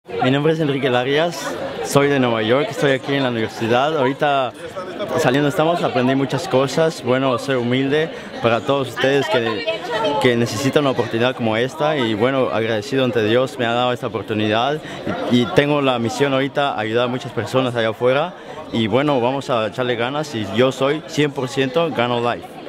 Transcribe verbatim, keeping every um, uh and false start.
Mi nombre es Enrique Larias, soy de Nueva York, estoy aquí en la universidad. Ahorita saliendo estamos, aprendí muchas cosas. Bueno, ser humilde para todos ustedes que, que necesitan una oportunidad como esta. Y bueno, agradecido ante Dios me ha dado esta oportunidad. Y, y tengo la misión ahorita ayudar a muchas personas allá afuera. Y bueno, vamos a echarle ganas y yo soy cien por ciento Gano Life.